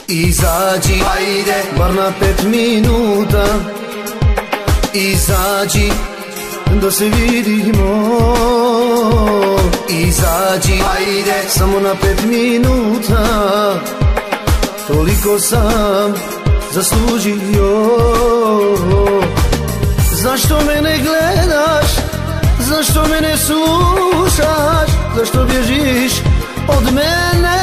Izađi, ajde, bar na 5 minuta. Izađi, da se vidimo. Izađi, ajde, samo na 5 minuta. Toliko sam zaslužio. Zašto me ne gledaš? Zašto me ne slušaš? Zašto bježiš od mene?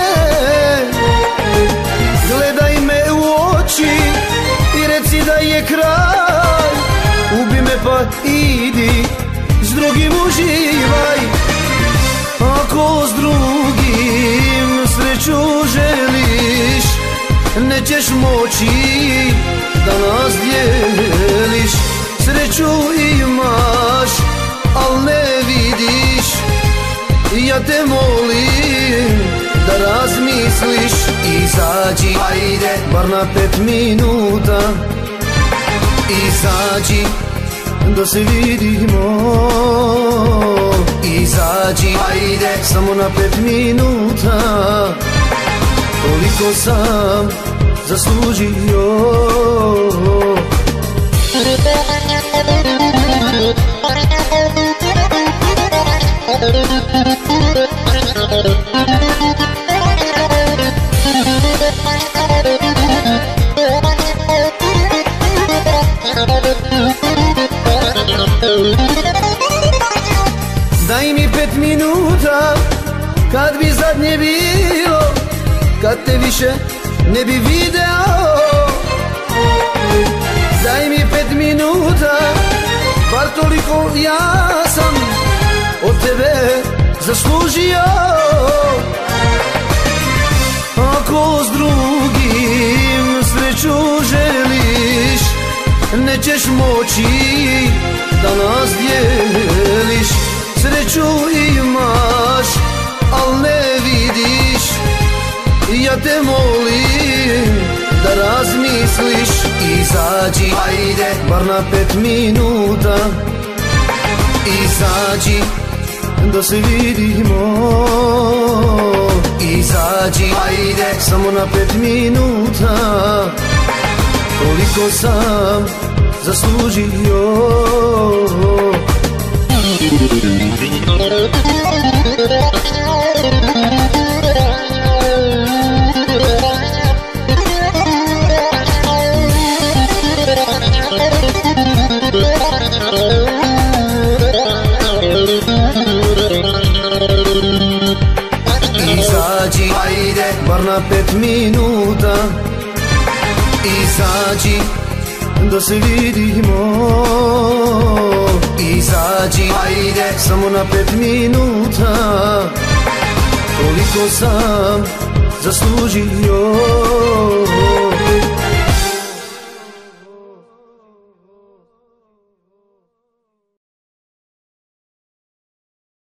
Gledaj me u oči i reci da je kraj. Ubi me pa idi, s drugim uživaj. Ako s drugim sreću želiš, nećeš moći da nas dijeliš. Sreću imaš, al ne vidiš. Ja te molim da razmisliš. Izađi, ajde, bar na 5 minuta. Izađi, da se vidimo. Izađi, ajde, samo na 5 minuta. Toliko sam zaslužio. Daj mi 5 minuta, kad bi zadnje bilo, kad te više ne bi video. Daj mi 5 minuta, bar toliko ja sam od tebe zaslužio. Ako s drugim sreću želiš, nećeš moći da nas dijeliš. Sreću imaš, al ne vidiš. Ja te molim da razmisliš. Izađi, ajde, bar na 5 minuta. Izađi, da se vidimo. Izađi, ajde, samo na 5 minuta. Toliko sam zaslužio. Izađi, ajde, bar na 5 minuta. Izađi, da se vidimo. Izađi, ajde, samo na 5 minuta. Toliko sam zaslužio.